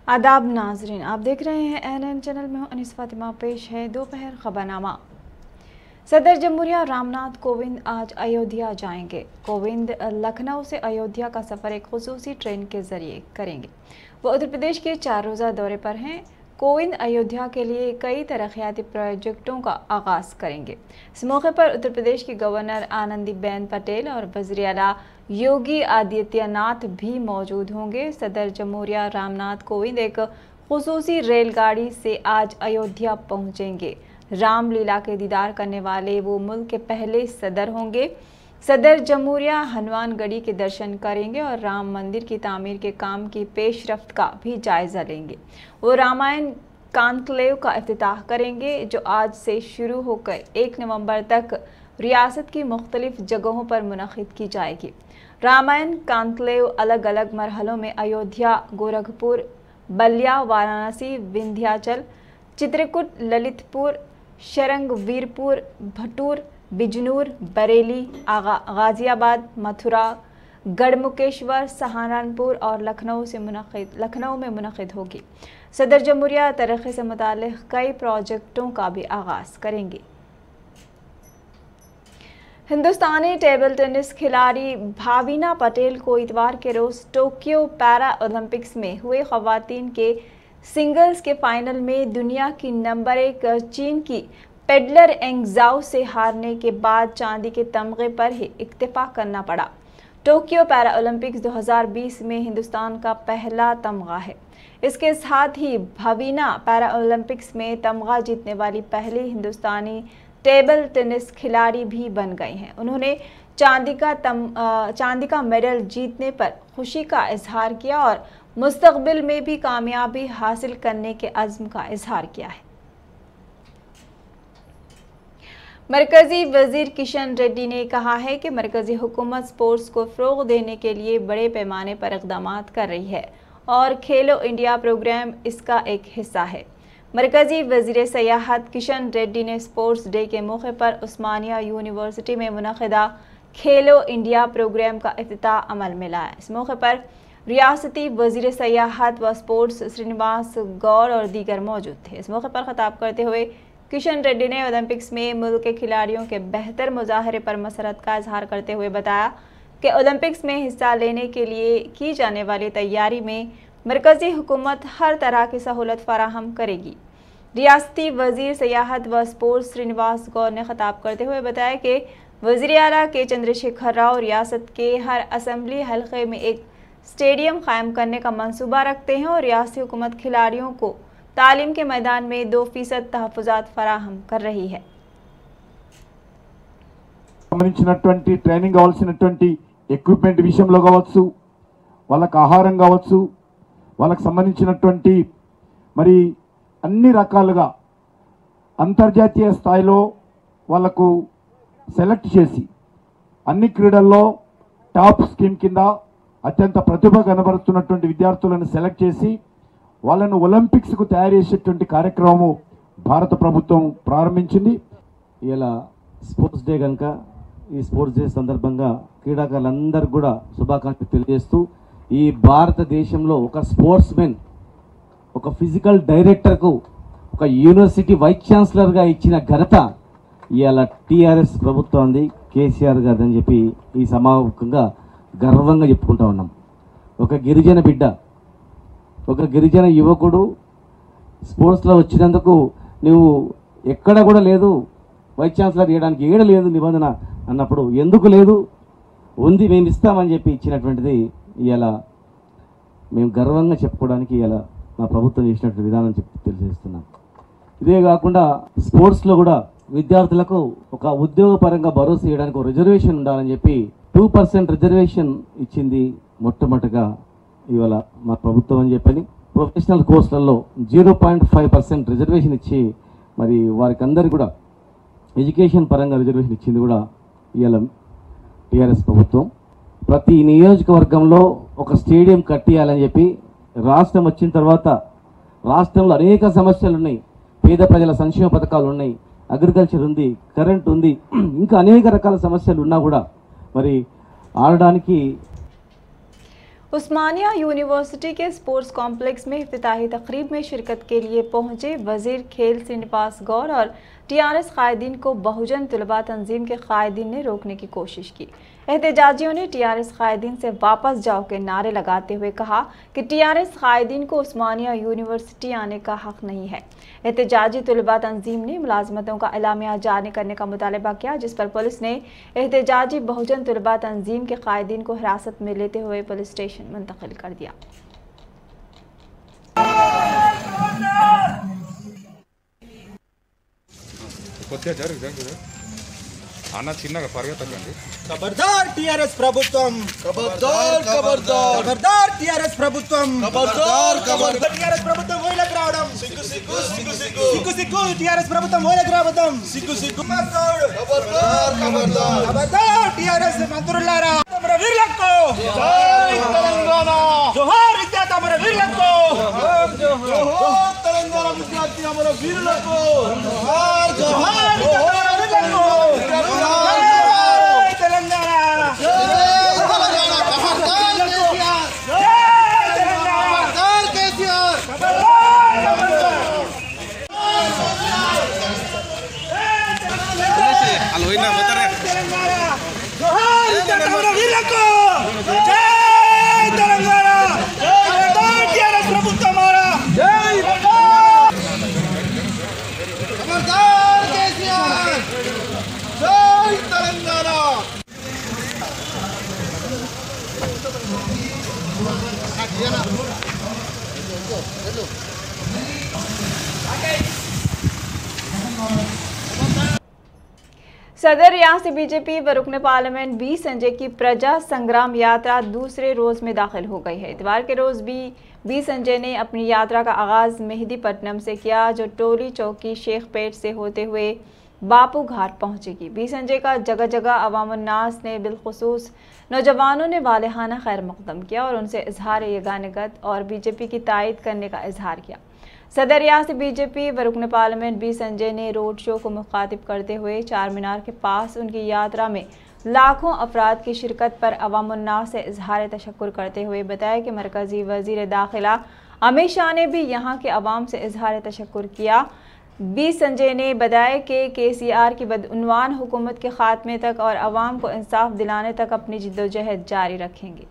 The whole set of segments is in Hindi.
आदाब नाजरीन, आप देख रहे हैं एएनएन चैनल में हूं अनीस फातिमा। पेश है दोपहर खबरनामा। सदर जमहूरिया रामनाथ कोविंद आज अयोध्या जाएंगे। कोविंद लखनऊ से अयोध्या का सफर एक खुसूसी ट्रेन के जरिए करेंगे। वो उत्तर प्रदेश के 4 रोज़ा दौरे पर हैं। कोविंद अयोध्या के लिए कई तरक्याती प्रोजेक्टों का आगाज करेंगे। इस मौके पर उत्तर प्रदेश की गवर्नर आनंदीबेन पटेल और वज़ीर आला योगी आदित्यनाथ भी मौजूद होंगे। सदर जमहूरिया रामनाथ कोविंद एक खुसूसी रेलगाड़ी से आज अयोध्या पहुंचेंगे। रामलीला के दीदार करने वाले वो मुल्क के पहले सदर होंगे। सदर जमहूरिया हनुमानगढ़ी के दर्शन करेंगे और राम मंदिर की तामीर के काम की पेशरफ्त का भी जायजा लेंगे। वो रामायण कॉन्क्लेव का इफ्तिताह करेंगे, जो आज से शुरू होकर 1 नवंबर तक रियासत की मुख्तलिफ जगहों पर मुनक़िद की जाएगी। रामायण कॉन्क्लेव अलग अलग मरहलों में अयोध्या, गोरखपुर, बलिया, वाराणसी, विंध्याचल, चित्रकूट, ललितपुर, शरंगवीरपुर, भटूर, बिजनूर, बरेली, गाजियाबाद, मथुरा, गढ़मुकेश्वर, सहारनपुर और लखनऊ में मुनक़िद होगी। सदर जमहूरिया तरक्की से मुताल्लिक़ कई प्रोजेक्टों का भी आगाज़ करेंगे। हिंदुस्तानी टेबल टेनिस खिलाड़ी भाविना पटेल को इतवार के रोज़ टोक्यो पैरा ओलंपिक्स में हुए ख़वातीन के सिंगल्स के फाइनल में दुनिया की नंबर 1 चीन की पेडलर एंगजाओ से हारने के बाद चांदी के तमगे पर ही इक्तफा करना पड़ा। टोक्यो पैरा ओलंपिक्स 2020 में हिंदुस्तान का पहला तमगा है। इसके साथ ही भाविना पैरा ओलंपिक्स में तमगा जीतने वाली पहली हिंदुस्तानी टेबल टेनिस खिलाड़ी भी बन गई हैं। उन्होंने चांदी का मेडल जीतने पर खुशी का इजहार किया और मुस्तकबिल में भी कामयाबी हासिल करने के अज़्म का इजहार किया है। मरकजी वजीर किशन रेड्डी ने कहा है कि मरकजी हुकूमत स्पोर्ट्स को फ़रोग़ देने के लिए बड़े पैमाने पर इक़दामात कर रही है और खेलो इंडिया प्रोग्राम इसका एक हिस्सा है। मरकजी वज़ीर सयाहत किशन रेड्डी ने स्पोर्ट्स डे के मौके पर उस्मानिया यूनिवर्सिटी में मुनक़िदा खेलो इंडिया प्रोग्राम का इफ्तिताह अमल में लाया। इस मौके पर रियासती वज़ीर सयाहत व स्पोर्ट्स श्रीनिवास गौर और दीगर मौजूद थे। इस मौके पर ख़िताब करते हुए किशन रेड्डी ने ओलंपिक्स में मुल्क के खिलाड़ियों के बेहतर मुजाहरे पर मसरत का इजहार करते हुए बताया कि ओलंपिक्स में हिस्सा लेने के लिए की जाने वाली तैयारी में मरकजी हुकूमत हर तरह की सहूलत फराहम करेगी। रियासती वज़ीर सयाहत व स्पोर्ट्स श्रीनिवास गौर ने ख़िताब करते हुए बताया कि वज़ीर आला के चंद्रशेखर राव रियासत के हर असम्बली हल्के में एक स्टेडियम कायम करने का मंसूबा रखते हैं और रियासती हुकूमत खिलाड़ियों को तालीम के मैदान में 2% तहफ़्फ़ुज़ात फराहम कर रही है। ట్రైనింగ్ కావాల్సినటువంటి ఎక్విప్మెంట్ విషయంలో కావచ్చు, వాళ్ళకి ఆహారం కావచ్చు, వాళ్ళకి సంబంధించినటువంటి మరి అన్ని రకాలుగా అంతర్జాతీయ స్థాయిలో వాళ్ళకు సెలెక్ట్ చేసి అన్ని క్రీడల్లో టాప్ స్కీమ్ కింద అత్యంత ప్రతిభ కనబరుస్తున్నటువంటి విద్యార్థులను సెలెక్ట్ చేసి వాళ్ళను ఒలింపిక్స్కు తయారు చేసేటువంటి కార్యక్రమం భారత ప్రభుత్వం ప్రారంభించింది. ఇలా స్పోర్ట్స్ డే కనుక ఈ స్పోర్ట్స్ డే సందర్భంగా క్రీడాకారులందరికీ కూడా శుభాకాంక్షలు తెలియజేస్తూ ఈ భారతదేశంలో ఒక స్పోర్ట్స్ మెన్, ఒక ఫిజికల్ డైరెక్టర్కు ఒక యూనివర్సిటీ వైస్ ఛాన్సలర్గా ఇచ్చిన ఘనత ఇవాళ టీఆర్ఎస్ ప్రభుత్వాన్ని, కేసీఆర్ గారు అని చెప్పి ఈ సమావేశంగా గర్వంగా చెప్పుకుంటా ఉన్నాం. ఒక గిరిజన బిడ్డ, ఒక గిరిజన యువకుడు స్పోర్ట్స్లో వచ్చినందుకు నువ్వు ఎక్కడ కూడా లేదు వైస్ ఛాన్సలర్ చేయడానికి ఏడ లేదు నిబంధన అన్నప్పుడు ఎందుకు లేదు, ఉంది మేము ఇస్తామని చెప్పి ఇచ్చినటువంటిది ఇలా మేము గర్వంగా చెప్పుకోవడానికి ఇలా మా ప్రభుత్వం చేసినటువంటి విధానం చెప్పి తెలియజేస్తున్నాం. ఇదే కాకుండా స్పోర్ట్స్లో కూడా విద్యార్థులకు ఒక ఉద్యోగపరంగా భరోసా చేయడానికి ఒక రిజర్వేషన్ ఉండాలని చెప్పి 2% రిజర్వేషన్ ఇచ్చింది మొట్టమొదటిగా ఇవాళ మా ప్రభుత్వం అని చెప్పని. ప్రొఫెషనల్ కోర్సులలో 0.5% రిజర్వేషన్ ఇచ్చి మరి వారికి అందరికీ కూడా ఎడ్యుకేషన్ పరంగా రిజర్వేషన్ ఇచ్చింది కూడా ఇవాళ టీఆర్ఎస్ ప్రభుత్వం. ప్రతి నియోజకవర్గంలో ఒక స్టేడియం కట్టియాలని చెప్పి రాష్ట్రం వచ్చిన తర్వాత రాష్ట్రంలో అనేక సమస్యలు ఉన్నాయి. పేద ప్రజల సంక్షేమ పథకాలు ఉన్నాయి, అగ్రికల్చర్ ఉంది, కరెంట్ ఉంది, ఇంకా అనేక రకాల సమస్యలు ఉన్నా కూడా మరి ఆడడానికి उस्मानिया यूनिवर्सिटी के स्पोर्ट्स कॉम्प्लेक्स में इफ्तिताही तकरीब में शिरकत के लिए पहुंचे वजीर खेल श्रीनिवास गौर और टीआरएस कायदीन को बहुजन तलबा तंजीम के कायदीन ने रोकने की कोशिश की। एहतजाजियों ने टीआरएस कायदीन से वापस जाओ के नारे लगाते हुए कहा कि टीआरएस कायदीन को उस्मानिया यूनिवर्सिटी आने का हक नहीं है। एहतजाजी तलबा तंजीम ने मुलाजमतों का एलामिया जारी करने का मुतालबा किया, जिस पर पुलिस ने एहतजाजी बहुजन तलबा तंजीम के कायदीन को हिरासत में लेते हुए पुलिस स्टेशन मुंतकिल कर दिया। అన్న చిన్నగా పరిగెత్తకండి. ఖబర్దార్ టిఆర్ఎస్ ప్రభుత్వం, ఖబర్దార్ ఖబర్దార్ ఖబర్దార్ టిఆర్ఎస్ ప్రభుత్వం, ఖబర్దార్ ఖబర్దార్ టిఆర్ఎస్ ప్రభుత్వం ఓయిలకు రావడం సిగ్గు సిగ్గు సిగ్గు సిగ్గు సిగ్గు సిగ్గు టిఆర్ఎస్ ప్రభుత్వం ఓయిలకు రావడం సిగ్గు సిగ్గు ఖబర్దార్ ఖబర్దార్ ఖబర్దార్ టిఆర్ఎస్ మంత్రులారా తమర వీరులకు జై తెలంగాణ, జోహార్ విద్యార్థి అమర వీరులకు, జోహార్ తెలంగాణ విద్యార్థి అమర వీరులకు, జోహార్ జోహార్ విద్యార్థి అమర వీరులకు। सदर रियासती बीजेपी व रुकन पार्लियामेंट बी संजय की प्रजा संग्राम यात्रा दूसरे रोज में दाखिल हो गई है। इतवार के रोज बी संजय ने अपनी यात्रा का आगाज मेहदीपट्टनम से किया, जो टोली चौकी शेखपेट से होते हुए बापू घाट पहुंचेगी। बी संजय का जगह जगह अवामुन्नास ने बिलखुसूस नौजवानों ने वालेहाना खैर मकदम किया और उनसे इजहार यगानगत और बीजेपी की तायद करने का इजहार किया। सदर रियासती बीजेपी व रुकन पार्लियामेंट बी संजय ने रोड शो को मुखातिब करते हुए चार मीनार के पास उनकी यात्रा में लाखों अफराद की शिरकत पर अवामुन्नास से इजहार तशक्कुर करते हुए बताया कि मरकजी वजीर दाखिला अमित शाह ने भी यहाँ के अवाम से इजहार तशक्कुर किया। बी संजय ने बताया कि केसीआर की बदउनवान हुकूमत के खात्मे तक और अवाम को इंसाफ दिलाने तक अपनी जिद्दोजहद जारी रखेंगे।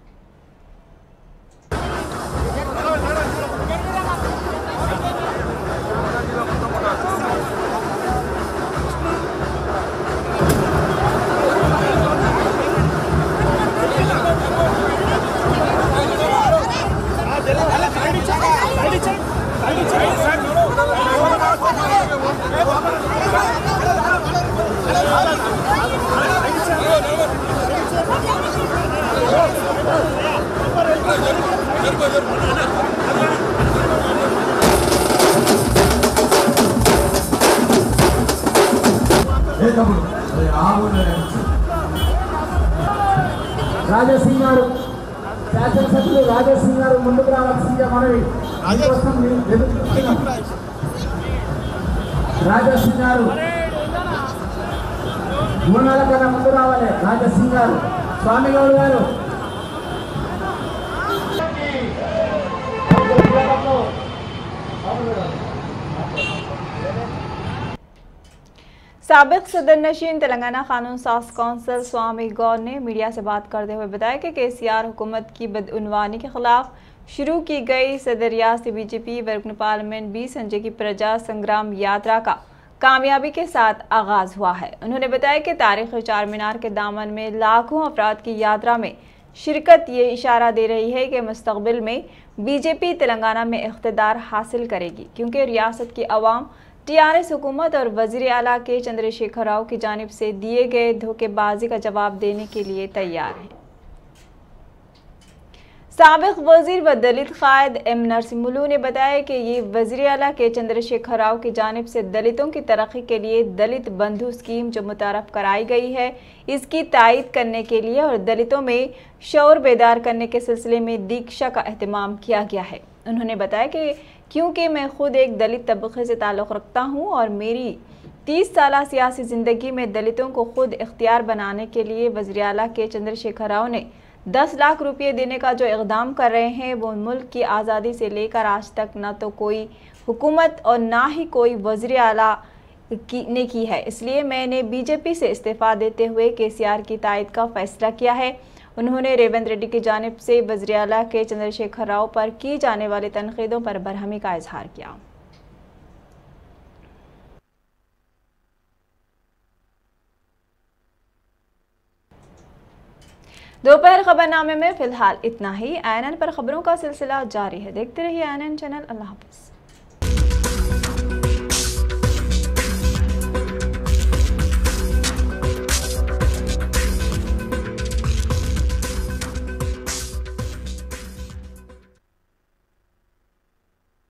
రాజసింగ్ గారు శాసనసభ్యులు రాజసింగ్ గారు ముందుకు రావాల్సిందిగా మనవి। రాజసింగ్ గారు మూనాల కన్నా ముందు రావాలి। రాజసింగ్ గారు, స్వామి గౌడ్ గారు साबिक सदर नशीन तेलंगाना कानून साज कौंसिल स्वामी गौर ने मीडिया से बात करते हुए बताया कि केसीआर हुकूमत की बदउनवानी के खिलाफ शुरू की गई सदर रियासती बीजेपी व रुकन पार्लियामेंट बी संजय की प्रजा संग्राम यात्रा का कामयाबी के साथ आगाज हुआ है। उन्होंने बताया कि तारीखी चार मीनार के दामन में लाखों अफराद की यात्रा में शिरकत ये इशारा दे रही है कि मुस्तकबिल में बीजेपी तेलंगाना में इख्तिदार हासिल करेगी, क्योंकि रियासत की अवाम टीआरएस हुकूमत और वजीर आला के चंद्रशेखर राव की जानिब से दिए गए धोखेबाजी का जवाब देने के लिए तैयार है। साबिक वजीर व दलित कायद एम नरसिम्हलू ने बताया कि ये वजीर आला के चंद्रशेखर राव की जानिब से दलितों की तरक्की के लिए दलित बंधु स्कीम जो मुतारफ कराई गई है, इसकी तायद करने के लिए और दलितों में शऊर बेदार करने के सिलसिले में दीक्षा का एहतमाम किया गया है। उन्होंने बताया कि क्योंकि मैं खुद एक दलित तबके से ताल्लुक़ रखता हूँ और मेरी 30 साल सियासी ज़िंदगी में दलितों को खुद इख्तियार बनाने के लिए वज़ीर आला के चंद्रशेखर राव ने 10 लाख रुपए देने का जो इक़दाम कर रहे हैं वो मुल्क की आज़ादी से लेकर आज तक न तो कोई हुकूमत और ना ही कोई वज़ीर आला ने की है। इसलिए मैंने बीजेपी से इस्तीफ़ा देते हुए केसीआर की तायद का फैसला किया है। उन्होंने रेवंत रेड्डी की जानिब से वज़ीर आला के चंद्रशेखर राव पर की जाने वाली तनकीदों पर बरहमी का इजहार किया। दोपहर खबरनामे में फिलहाल इतना ही। ANN पर खबरों का सिलसिला जारी है। देखते रहिए ANN चैनल। अल्लाह हाफ़िज़।